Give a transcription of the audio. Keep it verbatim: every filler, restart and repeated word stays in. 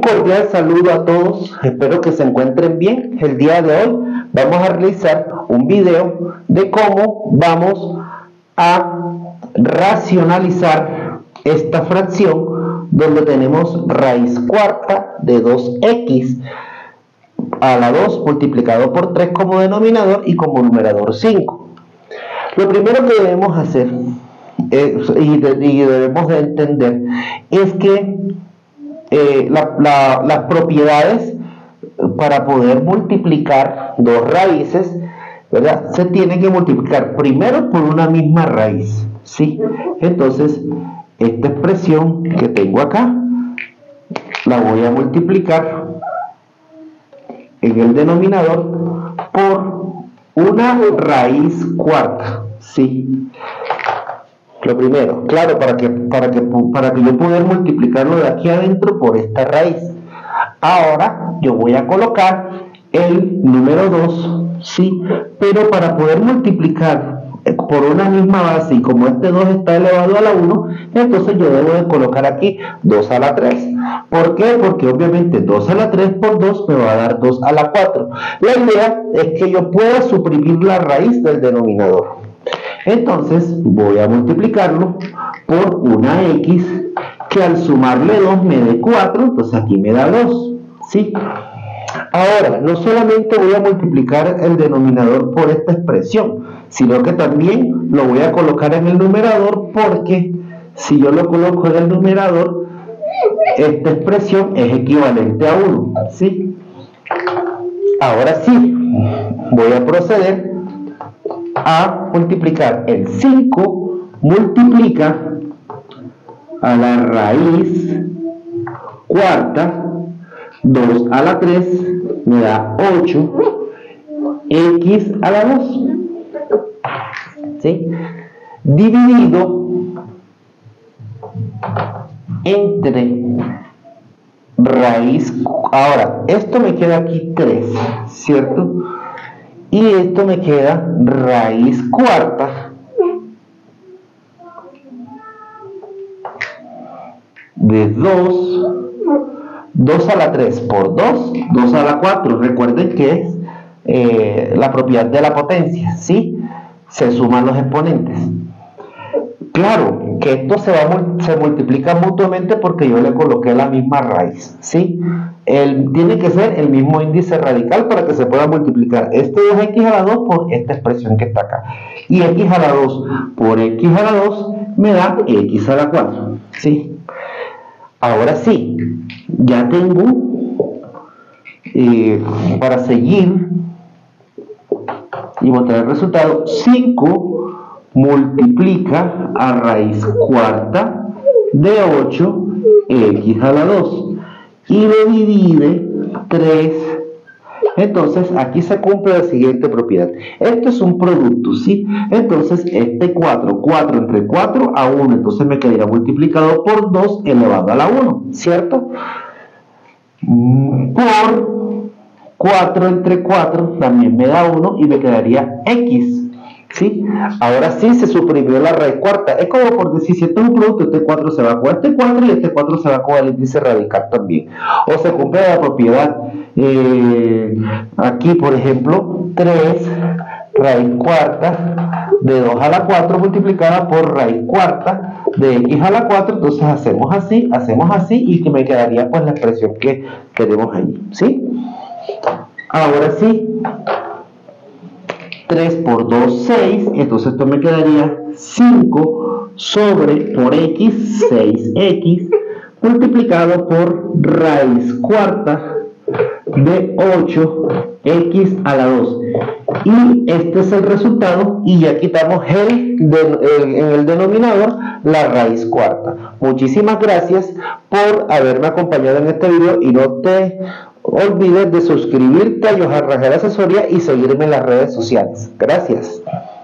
cordial saludo a todos, espero que se encuentren bien. El día de hoy vamos a realizar un video de cómo vamos a racionalizar esta fracción donde tenemos raíz cuarta de dos equis a la dos multiplicado por tres como denominador y como numerador cinco. Lo primero que debemos hacer eh, y, de, y debemos de entender es que eh, la, la, las propiedades para poder multiplicar dos raíces, ¿verdad?, se tienen que multiplicar primero por una misma raíz, ¿sí? Entonces esta expresión que tengo acá la voy a multiplicar en el denominador por una raíz cuarta, ¿sí? Lo primero, claro, para que, para que, para que yo pueda multiplicarlo de aquí adentro por esta raíz. Ahora yo voy a colocar el número dos, ¿sí? Pero para poder multiplicar por una misma base, y como este dos está elevado a la uno, entonces yo debo de colocar aquí dos a la tres. ¿Por qué? Porque obviamente dos a la tres por dos me va a dar dos a la cuatro. La idea es que yo pueda suprimir la raíz del denominador. Entonces voy a multiplicarlo por una x que al sumarle dos me dé cuatro, entonces aquí me da dos, ¿sí? Ahora, no solamente voy a multiplicar el denominador por esta expresión, sino que también lo voy a colocar en el numerador, porque si yo lo coloco en el numerador, esta expresión es equivalente a uno, ¿sí? Ahora sí, voy a proceder a multiplicar el cinco, multiplica a la raíz cuarta, dos a la tres me da ocho, x a la dos, ¿sí? Dividido entre raíz, ahora esto me queda aquí tres, ¿cierto? Y esto me queda raíz cuarta de dos, dos a la tres por dos, dos a la cuatro. Recuerden que es eh, la propiedad de la potencia, ¿sí? Se suman los exponentes. Claro que esto se, va, se multiplica mutuamente porque yo le coloqué la misma raíz, ¿sí? El, tiene que ser el mismo índice radical para que se pueda multiplicar este dos equis a la dos por esta expresión que está acá. Y x a la dos por x a la dos me da x a la cuatro, ¿sí? Ahora sí, ya tengo, eh, para seguir y mostrar el resultado, cinco multiplica a raíz cuarta de ocho x a la dos y le divide tres. Entonces aquí se cumple la siguiente propiedad. Esto es un producto, ¿sí? Entonces este cuatro, cuatro entre cuatro a uno, entonces me quedaría multiplicado por dos elevado a la uno, ¿cierto? Por cuatro entre cuatro también me da uno y me quedaría x, ¿sí? Ahora sí se suprimió la raíz cuarta. Es como por decir, si esto es un producto, este cuatro se va con este cuatro y este cuatro se va con el índice radical también. O se cumple la propiedad. Eh, aquí, por ejemplo, tres raíz cuarta de dos a la cuatro multiplicada por raíz cuarta de x a la cuatro. Entonces hacemos así, hacemos así y que me quedaría pues la expresión que queremos allí, ¿sí? Ahora sí, tres por dos, seis, entonces esto me quedaría cinco sobre por x, seis equis, multiplicado por raíz cuarta de ocho equis a la dos. Y este es el resultado, y ya quitamos el, de, el, en el denominador la raíz cuarta. Muchísimas gracias por haberme acompañado en este video, y no te olvides de suscribirte a Johan Rangel Asesoría y seguirme en las redes sociales. Gracias.